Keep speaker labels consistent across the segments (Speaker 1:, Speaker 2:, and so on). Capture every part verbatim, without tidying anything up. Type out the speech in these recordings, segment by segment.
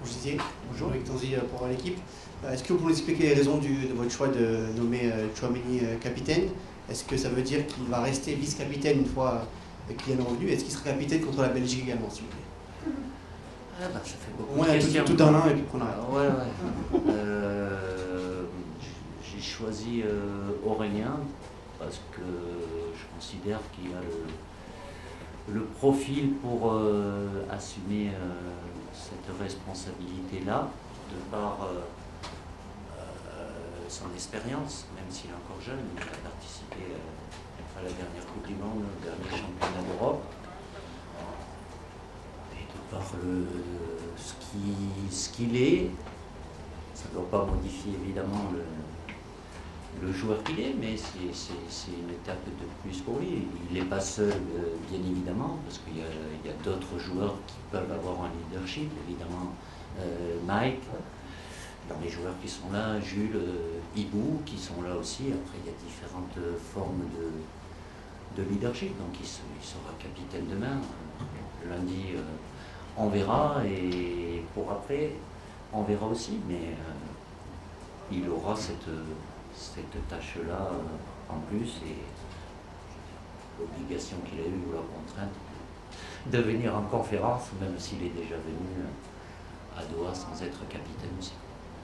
Speaker 1: Bourgisier. Bonjour, Eric Tonzi pour l'équipe. Est-ce que vous pouvez nous expliquer les raisons du, de votre choix de nommer Tchouaméni capitaine? Est-ce que ça veut dire qu'il va rester vice-capitaine une fois qu'il est revenu? Est-ce qu'il sera capitaine contre la Belgique également, s'il vous plaît?
Speaker 2: Ah bah, ça fait beaucoup
Speaker 1: Au moins,
Speaker 2: de questions.
Speaker 1: tout, tout un an et puis qu'on arrête.
Speaker 2: Ouais, ouais. euh, J'ai choisi euh, Aurélien parce que je considère qu'il a le, le profil pour euh, assumer euh, cette responsabilité-là, de par euh, euh, son expérience, même s'il est encore jeune, il a participé euh, à la dernière Coupe du Monde, au dernier championnat d'Europe. Par le, ce qu'il ce qu'il est, ça ne doit pas modifier évidemment le, le joueur qu'il est, mais c'est une étape de plus pour lui. Il n'est pas seul, euh, bien évidemment, parce qu'il y a, il y a d'autres joueurs qui peuvent avoir un leadership, évidemment euh, Mike, dans les joueurs qui sont là, Jules, euh, Ibou, qui sont là aussi. Après, il y a différentes formes de, de leadership, donc il, se, il sera capitaine demain, lundi. Euh, On verra, et pour après, on verra aussi, mais euh, il aura cette, cette tâche-là euh, en plus, et l'obligation qu'il a eue, ou la contrainte, de venir en conférence, même s'il est déjà venu à Doha sans être capitaine aussi.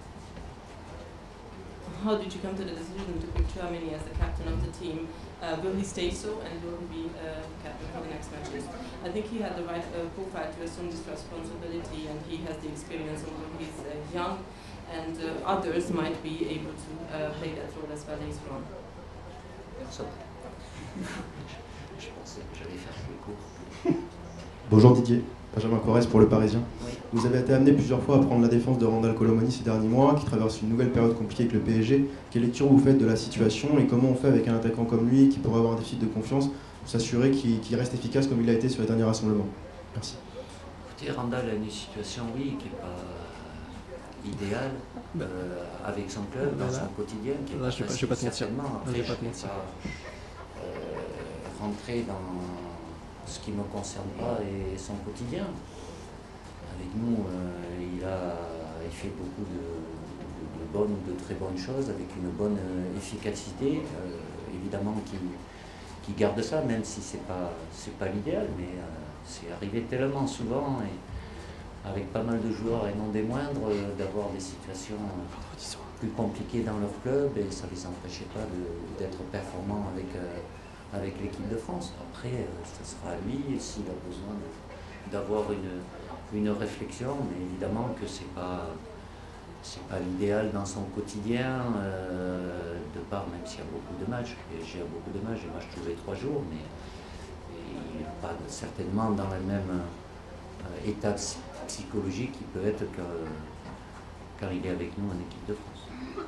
Speaker 3: How did you come to the decision to pick Tchouaméni as the captain of the team? Uh, will he stay so, and will he be uh, captain for the next matches? I think he had the right uh, profile to assume this responsibility, and he has the experience, although he's uh, young, and uh, others might be able to uh, play that role as well later on.
Speaker 2: Personne. Je pensais que j'allais faire plus court.
Speaker 4: Bonjour Didier, Benjamin Corrèze pour Le Parisien.
Speaker 2: Oui.
Speaker 4: Vous avez été amené plusieurs fois à prendre la défense de Randal Colomani ces derniers mois, qui traverse une nouvelle période compliquée avec le P S G. Quelle lecture vous faites de la situation et comment on fait avec un attaquant comme lui qui pourrait avoir un déficit de confiance pour s'assurer qu'il qu'il reste efficace comme il a été sur les derniers rassemblements? Merci.
Speaker 2: Écoutez, Randal a une situation, oui, qui n'est pas idéale euh, avec son club, dans son quotidien, qui est
Speaker 5: Là,
Speaker 2: pas
Speaker 5: je ne
Speaker 2: facile,
Speaker 5: vais pas te mentir.
Speaker 2: certainement. Après,
Speaker 5: Je vais pas
Speaker 2: je
Speaker 5: te
Speaker 2: ne vais
Speaker 5: mentir.
Speaker 2: pas euh, rentrer dans ce qui ne me concerne pas et son quotidien. Avec nous, euh, il, a, il fait beaucoup de, de, de bonnes, de très bonnes choses, avec une bonne euh, efficacité, euh, évidemment qui, qui garde ça, même si ce n'est pas, c'est pas l'idéal, mais euh, c'est arrivé tellement souvent, et avec pas mal de joueurs, et non des moindres, euh, d'avoir des situations euh, plus compliquées dans leur club, et ça ne les empêchait pas d'être performants avec, euh, avec l'équipe de France. Après, euh, ce sera à lui, s'il a besoin d'avoir une... une réflexion, mais évidemment que c'est pas c'est pas l'idéal dans son quotidien, euh, de part, même s'il y a beaucoup de matchs, et j'ai beaucoup de matchs, des matchs tous les trois jours, mais il n'est pas certainement dans le même euh, état psychologique qu'il peut être quand, quand il est avec nous en équipe de France.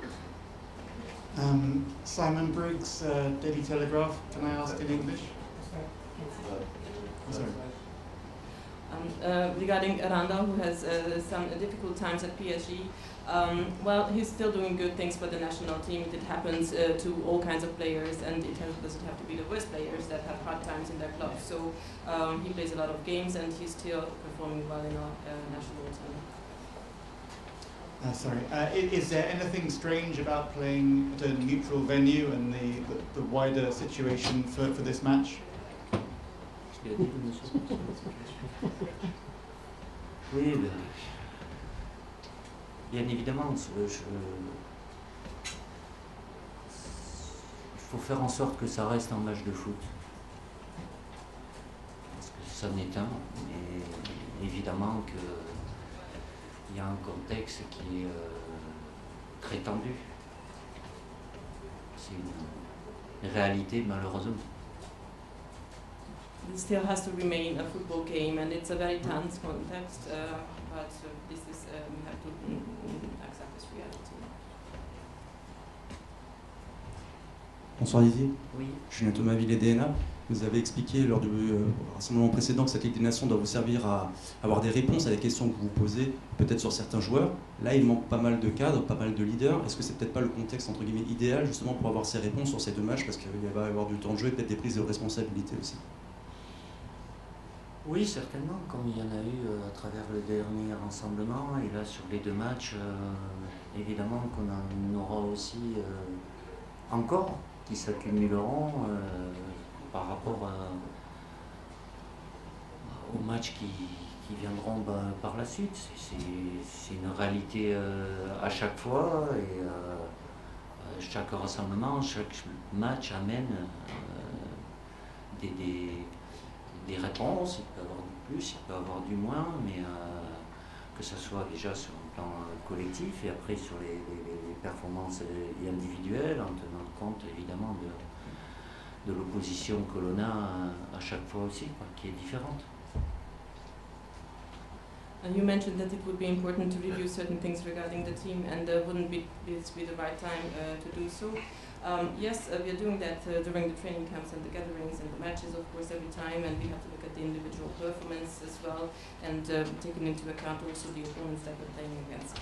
Speaker 6: Um, Simon Briggs, uh, Daily Telegraph, can I ask in English? Sorry.
Speaker 3: Um, uh, regarding Randal, who has uh, some difficult times at P S G, um, well, he's still doing good things for the national team. It happens uh, to all kinds of players, and it has, doesn't have to be the worst players that have hard times in their club. So um, he plays a lot of games, and he's still performing well in our uh, national team.
Speaker 6: Uh, sorry. Uh, is, is there anything strange about playing at a neutral venue and the, the, the wider situation for, for this match?
Speaker 2: Oui, ben, bien évidemment, je, je, il faut faire en sorte que ça reste un match de foot. Parce que ça n'est un, mais évidemment qu'il y a un contexte qui est euh, très tendu. C'est une réalité, malheureusement.
Speaker 3: It still has to remain a football game, and it's a very tense context, uh, but uh, this is, uh, we have to mm, mm, accept this reality.
Speaker 7: Bonsoir Didier.
Speaker 2: Oui.
Speaker 7: Julien Thomas Villet D N A. Vous avez expliqué lors du euh, rassemblement précédent que cette Ligue des Nations doit vous servir à avoir des réponses à des questions que vous vous posez, peut-être sur certains joueurs. Là, il manque pas mal de cadres, pas mal de leaders. Est-ce que c'est peut-être pas le contexte entre guillemets idéal justement pour avoir ces réponses sur ces deux matchs, parce qu'il va y avoir du temps de jeu et peut-être des prises de responsabilité aussi?
Speaker 2: Oui, certainement, comme il y en a eu euh, à travers le dernier rassemblement, et là sur les deux matchs, euh, évidemment qu'on en aura aussi euh, encore qui s'accumuleront euh, par rapport à, aux matchs qui, qui viendront bah, par la suite. C'est une réalité euh, à chaque fois, et euh, chaque rassemblement, chaque match amène euh, des, des, des réponses. Il peut y avoir du plus, il peut y avoir du moins, mais euh, que ce soit déjà sur le plan collectif et après sur les, les, les performances individuelles, en tenant compte évidemment de, de l'opposition que l'on a à chaque fois aussi, quoi, qui est différente.
Speaker 3: And you mentioned that it would be important to review certain things regarding the team, and uh, wouldn't be this be the right time uh, to do so? Um, yes, uh, we are doing that uh, during the training camps and the gatherings and the matches, of course, every time, and we have to look at the individual performance as well, and uh, taking into account also the opponents that we're playing against.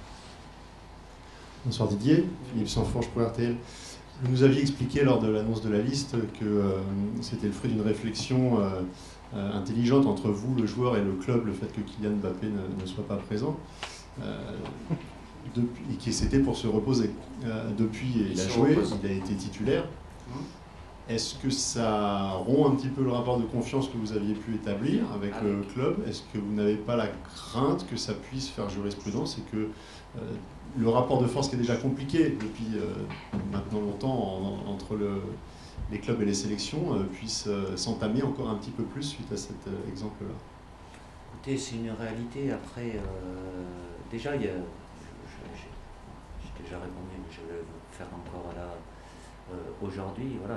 Speaker 5: Bonsoir Didier, Philippe Sanfourche pour R T L. Vous nous aviez expliqué lors de l'annonce de la liste que euh, c'était le fruit d'une réflexion euh, euh, intelligente entre vous, le joueur, et le club, le fait que Kylian Mbappé ne, ne soit pas présent, euh, depuis, et que c'était pour se reposer. Euh, depuis, il, il a joué, repose. Il a été titulaire. Mmh. Est-ce que ça rompt un petit peu le rapport de confiance que vous aviez pu établir avec ah, le club? Est-ce que vous n'avez pas la crainte que ça puisse faire jurisprudence et que euh, le rapport de force qui est déjà compliqué depuis euh, maintenant longtemps en, entre le, les clubs et les sélections euh, puisse euh, s'entamer encore un petit peu plus suite à cet euh, exemple-là?
Speaker 2: Écoutez, c'est une réalité. Après, euh, déjà, il y a, j'ai déjà répondu, mais je vais le faire encore là euh, aujourd'hui. Voilà,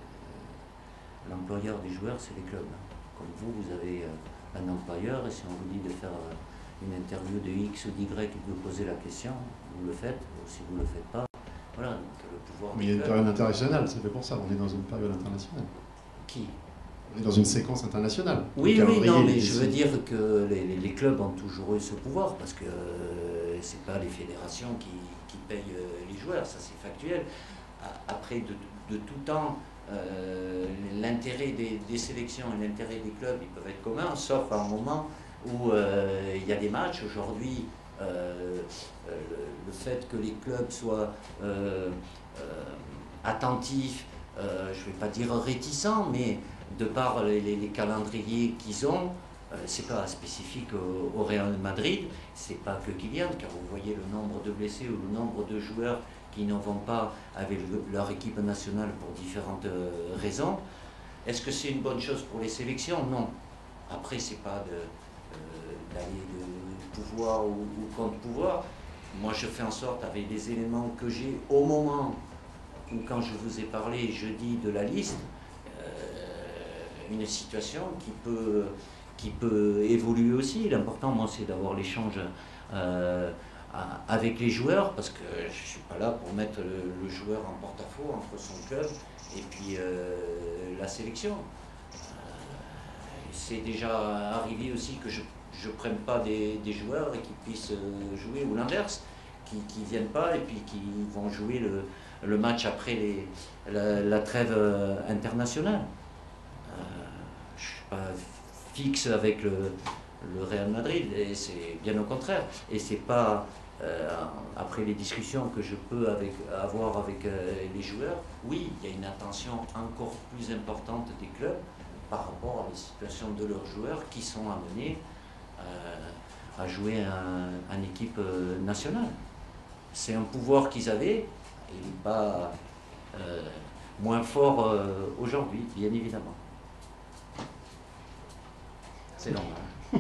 Speaker 2: euh, l'employeur des joueurs, c'est les clubs. Comme vous, vous avez euh, un employeur, et si on vous dit de faire euh, une interview de X ou d'Y et de vous poser la question, vous le faites, ou si vous ne le faites pas, voilà, donc le pouvoir...
Speaker 5: Mais il y a une période internationale, c'est fait pour ça, on est dans une période internationale.
Speaker 2: Qui?
Speaker 5: On est dans une séquence internationale.
Speaker 2: Oui, oui, non, mais je veux dire que les, les, les clubs ont toujours eu ce pouvoir, parce que euh, c'est pas les fédérations qui, qui payent euh, les joueurs, ça c'est factuel. Après, de, de tout temps, euh, l'intérêt des, des sélections et l'intérêt des clubs, ils peuvent être communs, sauf à un moment où euh, il y a des matchs. Aujourd'hui, euh, euh, le, le fait que les clubs soient euh, euh, attentifs, euh, je ne vais pas dire réticents, mais de par les, les, les calendriers qu'ils ont, euh, c'est pas spécifique au, au Real Madrid, c'est pas que Kylian, car vous voyez le nombre de blessés ou le nombre de joueurs qui n'en vont pas avec le, leur équipe nationale pour différentes euh, raisons. Est-ce que c'est une bonne chose pour les sélections? Non. Après, c'est pas de d'aller de pouvoir ou, ou contre pouvoir. Moi, je fais en sorte, avec les éléments que j'ai au moment où, quand je vous ai parlé jeudi de la liste, euh, une situation qui peut, qui peut évoluer aussi. L'important, moi, c'est d'avoir l'échange euh, avec les joueurs, parce que je ne suis pas là pour mettre le, le joueur en porte-à-faux entre son club et puis euh, la sélection. Euh, c'est déjà arrivé aussi que je je ne prenne pas des, des joueurs et qu'ils puissent jouer, ou l'inverse, qui ne viennent pas et puis qui vont jouer le, le match après les, la, la trêve internationale. Euh, je ne suis pas fixe avec le, le Real Madrid, et c'est bien au contraire. Et c'est pas euh, après les discussions que je peux avec, avoir avec euh, les joueurs, oui, il y a une attention encore plus importante des clubs par rapport à la situation de leurs joueurs qui sont amenés Euh, à jouer en équipe euh, nationale. C'est un pouvoir qu'ils avaient, il n'est pas euh, moins fort euh, aujourd'hui, bien évidemment. C'est long, hein?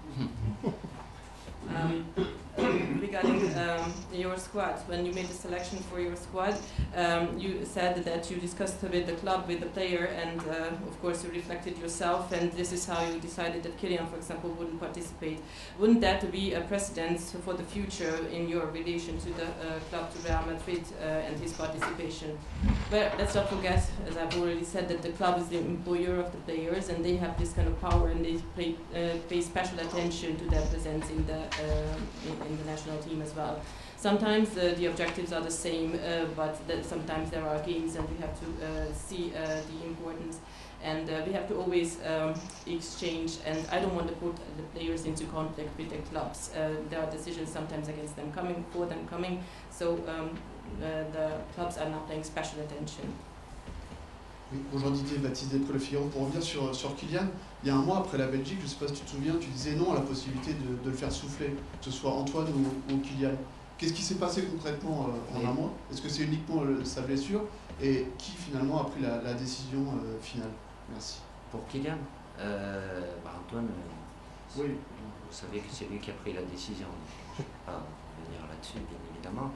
Speaker 3: um, regarding um, your squad, when you made the selection for your squad, um, you said that you discussed with the club, with the player, and uh, of course you reflected yourself, and this is how you decided that Kylian, for example, wouldn't participate. Wouldn't that be a precedent for the future in your relation to the uh, club, to Real Madrid uh, and his participation? But let's not forget, as I've already said, that the club is the employer of the players, and they have this kind of power, and they pay, uh, pay special attention to their presence in the uh, in, in the national team as well. Sometimes uh, the objectives are the same, uh, but that sometimes there are games and we have to uh, see uh, the importance. And uh, we have to always um, exchange, and I don't want to put the players into conflict with the clubs. Uh, there are decisions sometimes against them coming, for them coming, so um, uh, the clubs are not paying special attention.
Speaker 8: Oui, bonjour Didier, Baptiste des Le Figaro. Pour revenir sur, sur Kylian, il y a un mois après la Belgique, je ne sais pas si tu te souviens, tu disais non à la possibilité de, de le faire souffler, que ce soit Antoine ou, ou Kylian. Qu'est-ce qui s'est passé concrètement euh, en oui. un mois? Est-ce que c'est uniquement le, sa blessure? Et qui finalement a pris la, la décision euh, finale? Merci.
Speaker 2: Pour Kylian, euh, bah Antoine, euh, oui. Vous savez que c'est lui qui a pris la décision. Je ne vais pas venir là-dessus, bien évidemment.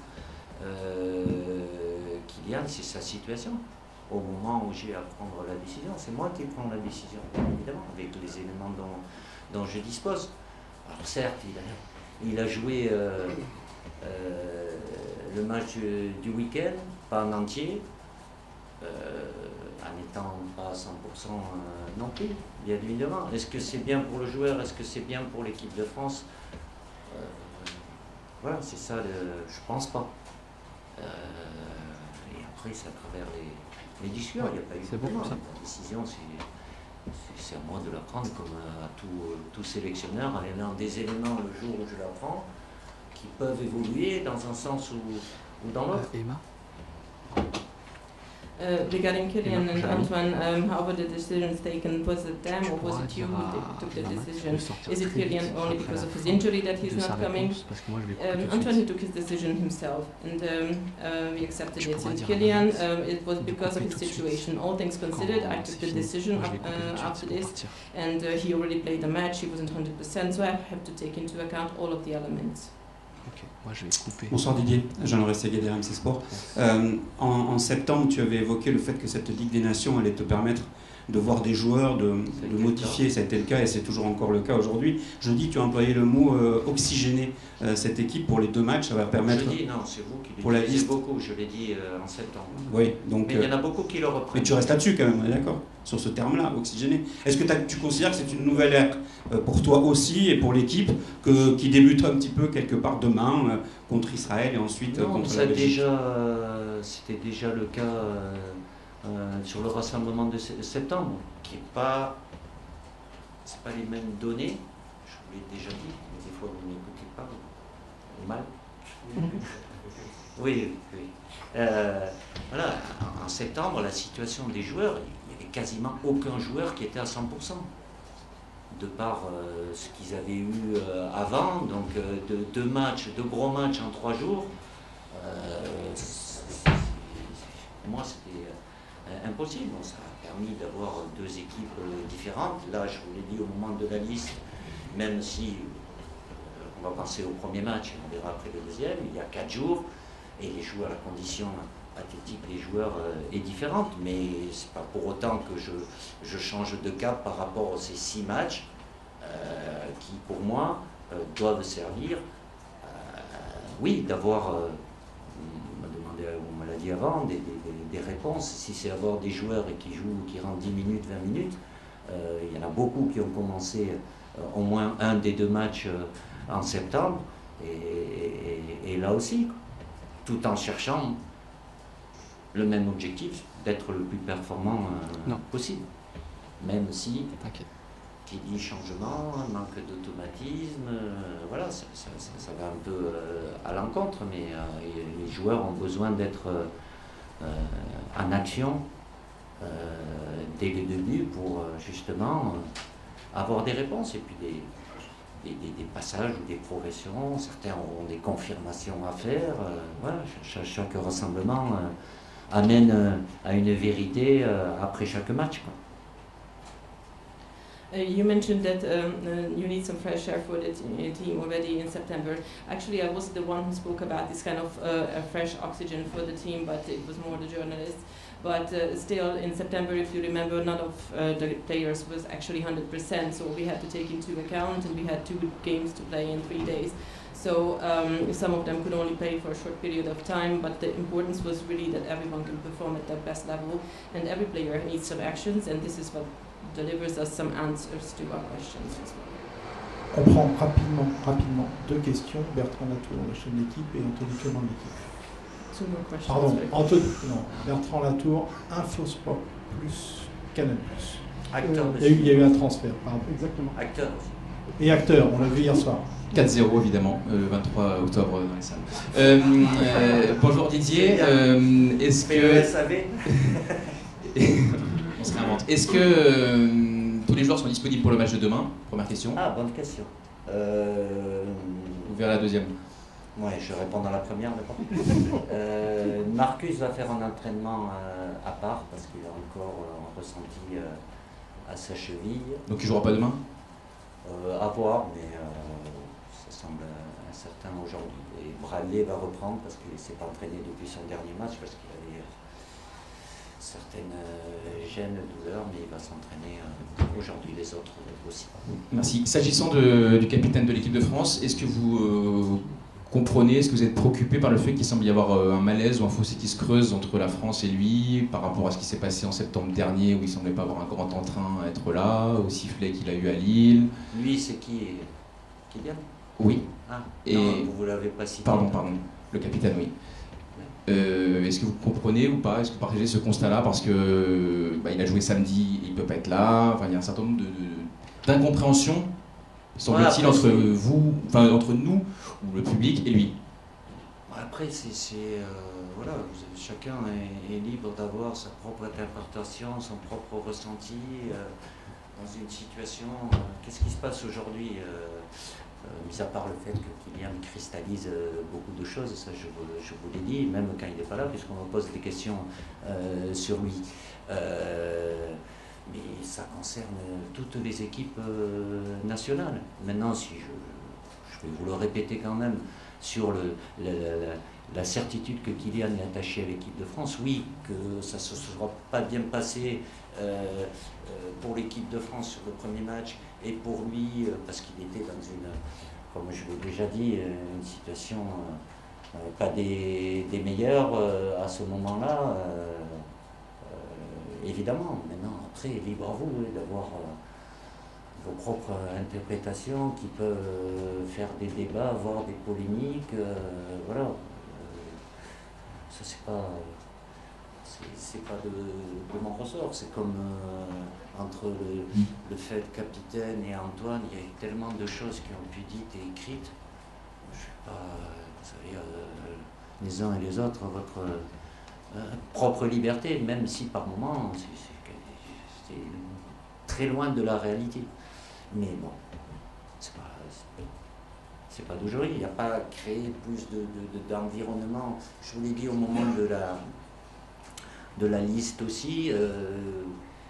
Speaker 2: Euh, Kylian, c'est sa situation. Au moment où j'ai à prendre la décision, c'est moi qui prends la décision, bien évidemment, avec les éléments dont, dont je dispose. Alors certes, il a, il a joué euh, euh, le match du week-end, pas en entier, euh, en n'étant pas à cent pour cent euh, non plus, bien évidemment. Est-ce que c'est bien pour le joueur? Est-ce que c'est bien pour l'équipe de France? euh, Voilà, c'est ça, le, je pense pas. Euh, et après, c'est à travers les... les discussions, il n'y a pas eu de bon, ça. La décision, c'est à moi de la prendre comme à tout, tout sélectionneur, en ayant des éléments le jour où je la prends, qui peuvent évoluer dans un sens ou, ou dans l'autre.
Speaker 9: Uh, Emma
Speaker 3: Uh, regarding Kylian and Antoine, um, how were the decisions taken? Was it them or was it you who took the decision? Is it Kylian only because of his injury that he's not coming? Um, Antoine took his decision himself, and um, uh, we accepted it. And Kylian, um, it was because of his situation. All things considered, I took the decision uh, after this, and uh, he already played the match, he wasn't one hundred percent, so I have to take into account all of the elements.
Speaker 9: Ok, moi je vais couper.
Speaker 7: Bonsoir Didier, Jean-Laurent Ségué d'R M C Sport. Euh, en, en septembre, tu avais évoqué le fait que cette Ligue des Nations allait te permettre de voir des joueurs, de, de modifier, ça a été le cas et c'est toujours encore le cas aujourd'hui. Je dis, tu as employé le mot euh, oxygéner euh, cette équipe pour les deux matchs, ça va permettre...
Speaker 2: Je dis, non, c'est vous qui
Speaker 7: pour la
Speaker 2: liste
Speaker 7: liste
Speaker 2: beaucoup, je l'ai dit euh, en septembre.
Speaker 7: Oui, donc...
Speaker 2: Mais il y en a beaucoup qui le reprennent.
Speaker 7: Mais tu restes là-dessus quand même, on est d'accord, sur ce terme-là, oxygéner. Est-ce que tu considères que c'est une nouvelle ère euh, pour toi aussi et pour l'équipe qui débute un petit peu quelque part demain euh, contre Israël et ensuite euh,
Speaker 2: non,
Speaker 7: contre la Belgique?
Speaker 2: euh, C'était déjà le cas... Euh, Euh, sur le rassemblement de septembre, qui n'est pas, c'est pas les mêmes données, je vous l'ai déjà dit, mais des fois vous n'écoutez pas, ou mal. Oui, oui. Euh, voilà, en, en septembre, la situation des joueurs, il n'y avait quasiment aucun joueur qui était à cent pour cent. De par euh, ce qu'ils avaient eu euh, avant, donc euh, de deux matchs, deux gros matchs en trois jours, euh, pour moi c'était impossible. Bon, ça a permis d'avoir deux équipes différentes. Là, je vous l'ai dit au moment de la liste, même si euh, on va penser au premier match, on verra après le deuxième, il y a quatre jours, et les joueurs, la condition athlétique des joueurs euh, est différente, mais c'est pas pour autant que je, je change de cap par rapport à ces six matchs euh, qui, pour moi, euh, doivent servir, euh, oui, d'avoir... Euh, on me l'a dit avant, des, des, des réponses. Si c'est avoir des joueurs et qui jouent, qui rentrent dix minutes, vingt minutes, euh, il y en a beaucoup qui ont commencé euh, au moins un des deux matchs euh, en septembre, et, et, et là aussi, tout en cherchant le même objectif, d'être le plus performant euh, possible. Même si, qui dit changement, manque d'automatisme, euh, voilà, ça, ça, ça, ça va un peu euh, à l'encontre, mais euh, les joueurs ont besoin d'être euh, en action euh, dès le début pour euh, justement euh, avoir des réponses et puis des, des, des, des passages ou des progressions. Certains auront des confirmations à faire. Euh, voilà, chaque, chaque rassemblement euh, amène euh, à une vérité euh, après chaque match, quoi.
Speaker 3: Uh, you mentioned that um, uh, you need some fresh air for the t team already in September. Actually, I wasn't the one who spoke about this kind of uh, a fresh oxygen for the team, but it was more the journalists. But uh, still, in September, if you remember, none of uh, the players was actually one hundred percent, so we had to take into account, and we had two games to play in three days. So um, some of them could only play for a short period of time, but the importance was really that everyone can perform at their best level, and every player needs some actions, and this is what delivers us some answers to our questions as well.
Speaker 10: On prend rapidement, rapidement deux questions. Bertrand Latour, la chaîne d'équipe, et Anthony Clément de l'équipe.
Speaker 3: Two more questions.
Speaker 10: Pardon,
Speaker 3: very
Speaker 10: Anthony, non, Bertrand Latour, Infosport plus Canal plus.
Speaker 2: Acteur
Speaker 10: Il y, a eu, il y a eu un transfert, pardon.
Speaker 11: Exactement.
Speaker 2: Acteur.
Speaker 10: Et acteur, on l'a vu hier soir.
Speaker 12: quatre zéro évidemment, euh, le vingt-trois octobre dans les salles. Euh, euh, bonjour Didier, euh, est-ce que...
Speaker 2: Le S A V.
Speaker 12: On se réinvente. Est-ce que euh, tous les joueurs sont disponibles pour le match de demain? Première question.
Speaker 2: Ah, bonne question. Euh...
Speaker 12: Vous verrez la deuxième.
Speaker 2: Ouais, je réponds dans la première, d'accord. euh, Marcus va faire un entraînement euh, à part parce qu'il a encore euh, un ressenti euh, à sa cheville.
Speaker 12: Donc il ne jouera pas demain?
Speaker 2: euh, À voir, mais euh, ça semble incertain aujourd'hui. Et Bradley va reprendre parce qu'il ne s'est pas entraîné depuis son dernier match parce qu'il avait euh, certaines euh, gênes, douleurs, mais il va s'entraîner euh, aujourd'hui, les autres euh, aussi.
Speaker 12: Merci. S'agissant de, du capitaine de l'équipe de France, est-ce que vous euh, comprenez, est-ce que vous êtes préoccupé par le fait qu'il semble y avoir euh, un malaise ou un fossé qui se creuse entre la France et lui par rapport à ce qui s'est passé en septembre dernier où il ne semblait pas avoir un grand entrain à être là, au sifflet qu'il a eu à Lille?
Speaker 2: Lui, c'est qui? Kylian?
Speaker 12: Oui.
Speaker 2: Ah,
Speaker 12: et
Speaker 2: non, vous ne l'avez pas cité.
Speaker 12: Pardon, pardon. Le capitaine, oui. Euh, est-ce que vous comprenez ou pas? Est-ce que vous partagez ce constat-là? Parce que bah, il a joué samedi, il ne peut pas être là. Enfin, il y a un certain nombre de, de, d'incompréhensions, semble-t-il,
Speaker 2: ouais,
Speaker 12: entre vous, enfin entre nous, ou le public, et lui.
Speaker 2: Après, c'est, c'est euh, voilà, vous, chacun est, est libre d'avoir sa propre interprétation, son propre ressenti euh, dans une situation. Euh, qu'est-ce qui se passe aujourd'hui? euh, Euh, mis à part le fait que Kylian cristallise euh, beaucoup de choses, ça je, je vous l'ai dit, même quand il n'est pas là, puisqu'on me pose des questions euh, sur lui. Euh, mais ça concerne toutes les équipes euh, nationales. Maintenant, si je, je vais vous le répéter quand même, sur le, la, la, la certitude que Kylian est attaché à l'équipe de France, oui, que ça ne se sera pas bien passé euh, pour l'équipe de France sur le premier match, et pour lui, parce qu'il était dans une, comme je l'ai déjà dit, une situation euh, pas des, des meilleures euh, à ce moment-là, euh, euh, évidemment. Maintenant, après, libre à vous hein, d'avoir euh, vos propres interprétations qui peuvent faire des débats, avoir des polémiques, euh, voilà. Euh, ça, c'est pas... c'est pas de, de mon ressort, c'est comme euh, entre le, le fait capitaine et Antoine, il y a eu tellement de choses qui ont pu dites et écrites. Je ne sais pas, vous savez, euh, les uns et les autres, votre euh, propre liberté, même si par moments c'est, c'est, c'est très loin de la réalité. Mais bon, c'est pas, c'est, c'est pas d'aujourd'hui, il n'y a pas créé plus de, de, de, d'environnement. Je vous l'ai dit au moment de la... de la liste aussi, euh,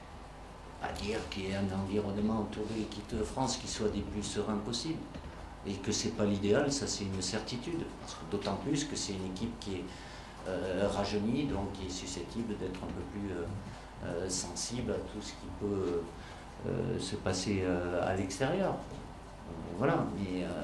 Speaker 2: à dire qu'il y ait un environnement autour de l'équipe de France qui soit des plus sereins possible. Et que c'est pas l'idéal, ça c'est une certitude. Parce que d'autant plus que c'est une équipe qui est euh, rajeunie, donc qui est susceptible d'être un peu plus euh, euh, sensible à tout ce qui peut euh, se passer euh, à l'extérieur. Voilà, mais... Euh,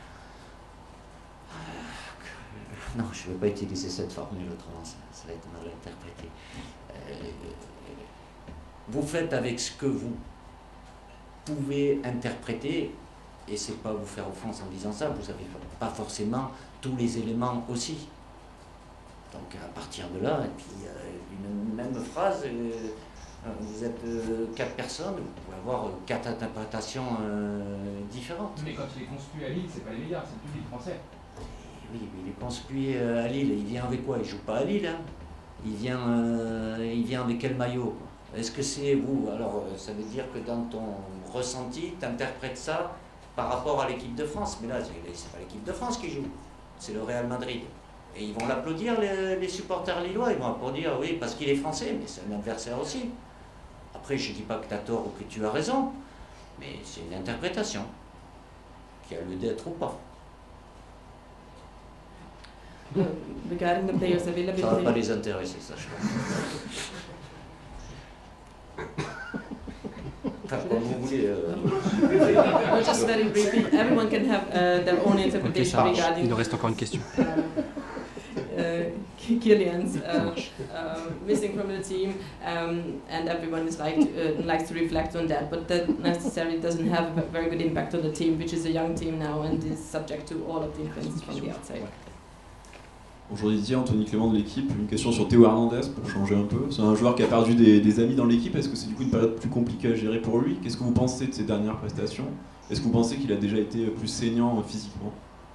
Speaker 2: non, je ne vais pas utiliser cette formule, autrement ça, ça va être mal interprété. Euh, vous faites avec ce que vous pouvez interpréter, et c'est pas vous faire offense en disant ça, vous n'avez pas forcément tous les éléments aussi. Donc à partir de là, et puis euh, une même phrase, euh, vous êtes euh, quatre personnes, vous pouvez avoir euh, quatre interprétations euh, différentes.
Speaker 13: Mais quand il est conspué à Lille, c'est pas les médias, c'est le public français.
Speaker 2: Oui, mais il est conspué à Lille, il vient avec quoi? Il joue pas à Lille, hein. Il vient, euh, il vient avec quel maillot? Est-ce que c'est vous? Alors, ça veut dire que dans ton ressenti, tu interprètes ça par rapport à l'équipe de France. Mais là, c'est pas l'équipe de France qui joue, c'est le Real Madrid. Et ils vont l'applaudir, les, les supporters lillois, ils vont applaudir, oui, parce qu'il est français, mais c'est un adversaire aussi. Après, je dis pas que tu as tort ou que tu as raison, mais c'est une interprétation qui a lieu d'être ou pas.
Speaker 3: Uh, regarding the players' availability.
Speaker 2: Ça ne va pas les intéresser, ça, je pense. Enfin, comme vous voulez. Euh...
Speaker 3: no, just very briefly, everyone can have uh, their own interpretation
Speaker 9: Okay,
Speaker 3: regarding.
Speaker 9: il nous reste encore une question.
Speaker 3: Uh, uh, Kylian's uh, uh, missing from the team, um, and everyone is like to, uh, likes to reflect on that, but that necessarily doesn't have a very good impact on the team, which is a young team now and is subject to all of the influences from the outside.
Speaker 11: Bonjour Didier, Anthony Clément de l'équipe. Une question sur Théo Hernandez pour changer un peu. C'est un joueur qui a perdu des, des amis dans l'équipe. Est-ce que c'est du coup une période plus compliquée à gérer pour lui? Qu'est-ce que vous pensez de ses dernières prestations? Est-ce que vous pensez qu'il a déjà été plus saignant physiquement?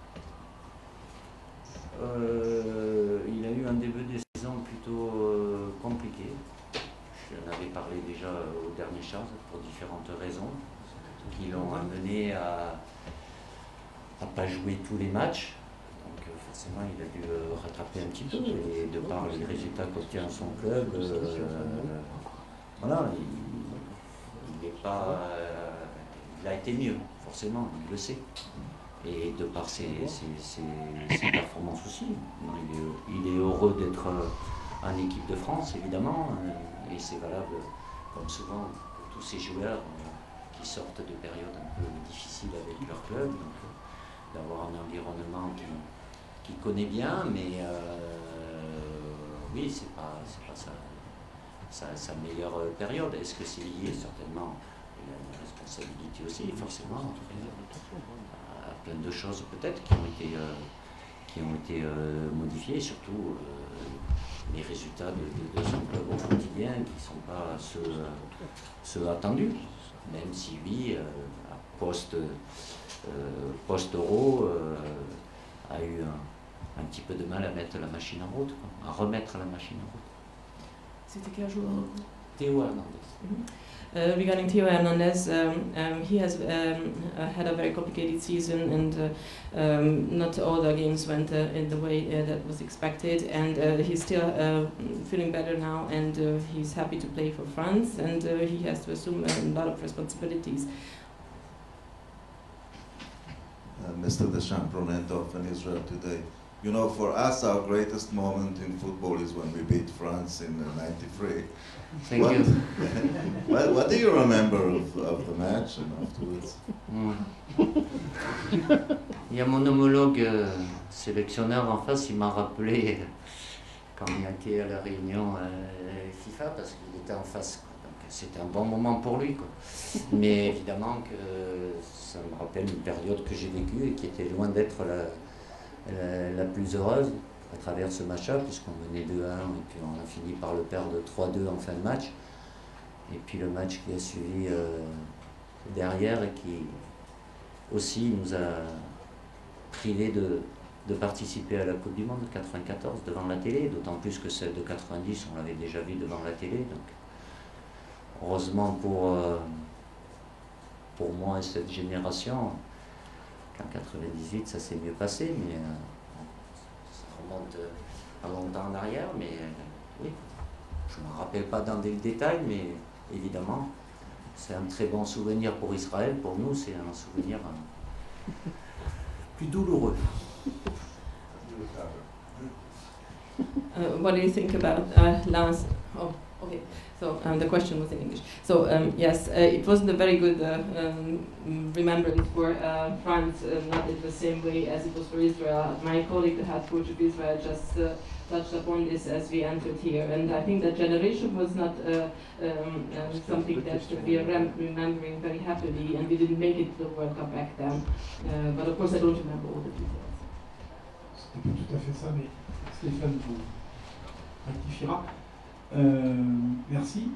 Speaker 2: euh, Il a eu un début de saison plutôt euh, compliqué. Je en avais parlé déjà aux dernières chances pour différentes raisons qui l'ont amené à ne pas jouer tous les matchs. Forcément, il a dû euh, rattraper un petit peu, et de par les résultats qu'obtient son club, euh, voilà, il, il, est pas, euh, il a été mieux, forcément, il le sait. Et de par ses, ses, ses, ses performances aussi, il est, il est heureux d'être en équipe de France, évidemment, et c'est valable, comme souvent, pour tous ces joueurs qui sortent de périodes un peu difficiles avec leur club, donc d'avoir un environnement qui qui connaît bien, mais euh, oui, c'est pas, c'est pas sa, sa, sa meilleure période. Est-ce que c'est lié? Certainement, il a une responsabilité aussi, forcément, à plein de choses peut-être qui ont été, euh, qui ont été euh, modifiées, surtout euh, les résultats de, de, de son club au quotidien qui ne sont pas ceux, ceux attendus, même si lui, euh, post, euh, post-euro, euh, a eu un, un petit peu de mal à mettre la machine en route, quoi, à remettre la machine en route.
Speaker 3: C'était quel joueur?
Speaker 2: Théo Hernandez.
Speaker 3: Mm-hmm. uh, regarding Théo Hernandez, um, um, he has um, uh, had a very complicated season, and uh, um, not all the games went uh, in the way uh, that was expected, and uh, he's still uh, feeling better now, and uh, he's happy to play for France, and uh, he has to assume a lot of responsibilities.
Speaker 14: Uh, Mister Deschamps, Ronendorf in Israel today. You know, for us, our greatest moment in football is when we beat France in ninety-three.
Speaker 2: Thank
Speaker 14: what,
Speaker 2: you.
Speaker 14: what, what do you remember of, of the match and afterwards?
Speaker 2: Mm. Il y a mon homologue euh, sélectionneur en face, il m'a rappelé quand il a été à la réunion euh, FIFA, parce qu'il était en face. C'était un bon moment pour lui, quoi. Mais évidemment que ça me rappelle une période que j'ai vécue et qui était loin d'être la, la, la plus heureuse à travers ce match-là, puisqu'on menait deux à un et puis on a fini par le perdre trois deux en fin de match. Et puis le match qui a suivi euh, derrière et qui aussi nous a privé de, de participer à la Coupe du Monde de quatre-vingt-quatorze devant la télé, d'autant plus que celle de quatre-vingt-dix, on l'avait déjà vue devant la télé. Donc, heureusement pour, euh, pour moi et cette génération, qu'en quatre-vingt-dix-huit ça s'est mieux passé, mais euh, ça remonte à longtemps en arrière, mais euh, oui, je ne me rappelle pas dans des détails, mais évidemment, c'est un très bon souvenir pour Israël, pour nous c'est un souvenir euh, plus douloureux.
Speaker 3: Uh, what do you think about uh, Lance? Oh, okay. So um, the question was in English. So um, yes, uh, it wasn't a very good uh, um, remembrance for uh, France, uh, not in the same way as it was for Israel. My colleague, the head coach of Israel, just uh, touched upon this as we entered here, and I think that generation was not uh, um, uh, something that we are rem remembering very happily, and we didn't make it to the World Cup back then. Uh, but of course, I don't remember all the details.
Speaker 10: C'était pas tout à fait ça, mais Stéphane vous rectifiera. Euh, merci.